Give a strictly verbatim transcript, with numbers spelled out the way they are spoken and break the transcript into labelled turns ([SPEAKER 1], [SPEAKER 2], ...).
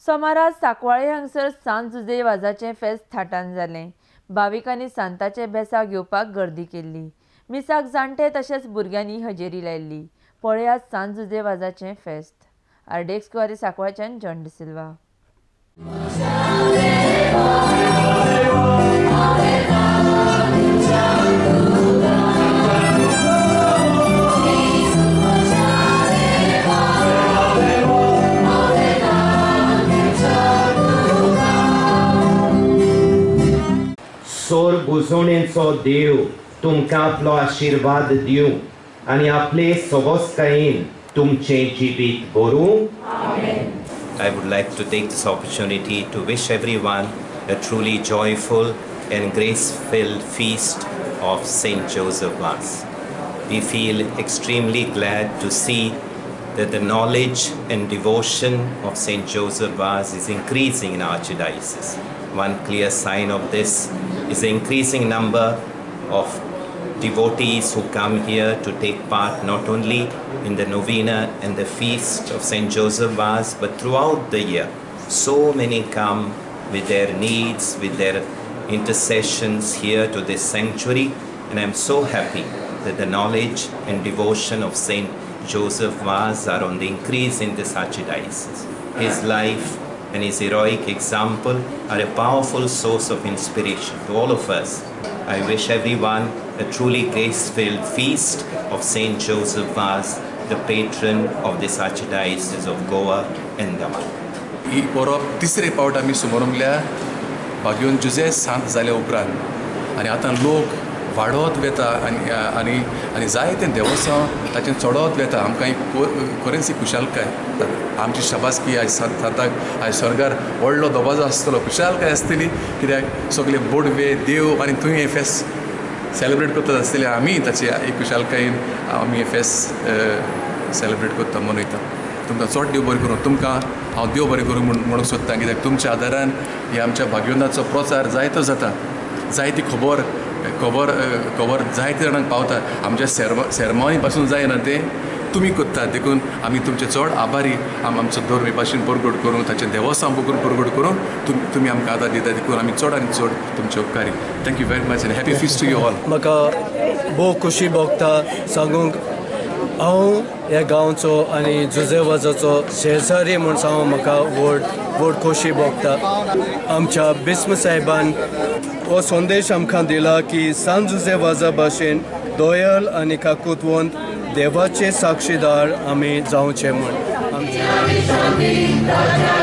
[SPEAKER 1] सोमारा सांकवाळे हांगसर सांत जुजे वाजाचें फेस्त थाटान जालें। भाविकांनी सांताचे बेसाक घेवपाक गर्दी केल्ली। मिसाक जाणटे तशेंच भुरग्यांनी हजेरी लायिल्ली। पळयात सांत जुजे वाजाचें फेस्त। आरडेक्स कुवारी सांकवाळच्यान जॉन डिसिल्वा।
[SPEAKER 2] सोर बुजवणेचो देव तुमकां आपलो आशीर्वाद दिवं आनी आपले सवस्कायेन तुमचें जिवीत भरूं।
[SPEAKER 3] I would like to take this opportunity to wish everyone a truly joyful and grace-filled feast of Saint Joseph Mass. We feel extremely glad to see that the knowledge and devotion of Saint Joseph Mass is increasing in our archdiocese. One clear sign of this is the increasing number of devotees who come here to take part not only in the novena and the feast of Saint Joseph Mass, but throughout the year. So many come with their needs, with their intercessions here to this sanctuary, and I'm so happy that the knowledge and devotion of Saint Joseph Mass are on the increase in this archdiocese. His life and his heroic example are a powerful source of inspiration to all of us. I wish everyone a truly grace-filled feast of Saint Joseph Mass, the patron of this archdiocese of Goa and Daman.
[SPEAKER 4] ही परब तिसरे पावट आमी समारंभल्या भाग्योन जुजे सांत जाल्या उपरांत आनी आतां लोक वाडत वेता आनी आनी आनी जायते देवस्थान ताचें चडत वेता। आमकां एक खरेंच खुशालकाय आमची शाबासकी आयज सांताक आयज स्वर्गार व्हडलो दबाजो आसतलो, खुशालकाय आसतली, कित्याक सगळे बोडवे देव आनी थंय हें फेस्त सेलेब्रेट करतात आसतले आमी ताची एक खुशालकायेन आमी हें फेस्त सेलेब्रेट करता, मनयता। तुमकां चड देव बरें करूं, तुमकां हांव देव बरें करूं म्हण म्हणूंक सोदतां, कित्याक तुमच्या आदारान हे आमच्या भाग्योनाथाचो प्रचार जायतो जाता, जायती खबर खबर खबर जायते जाणांक पावता। आमच्या सेर्म सेर्मनी पासून जायना तें तुमी करतात, देखून आमी तुमचे चड आभारी। आम आमचो धर्मी भाशेन परगट करूं, ताचें देवस्थान बघून परगट करून तुम तुमी आमकां आदार दिता, देखून आमी चड आनी चड तुमचे उपकारी। Thank you very much and happy feast to you all.
[SPEAKER 5] म्हाका भोव खोशी भोगता सांगूंक हांव ह्या गांवचो आनी जुजे वाजाचो शेजारी म्हूण सांगूंक म्हाका व्हड व्हड खोशी भोगता। आमच्या बिस्म साहेबान हो संदेश आमकां दिला की सांत जुजे वाजा भाशेन दोयल आनी काकुतवंत देवाचे साक्षीदार आमी जावचे म्हूण।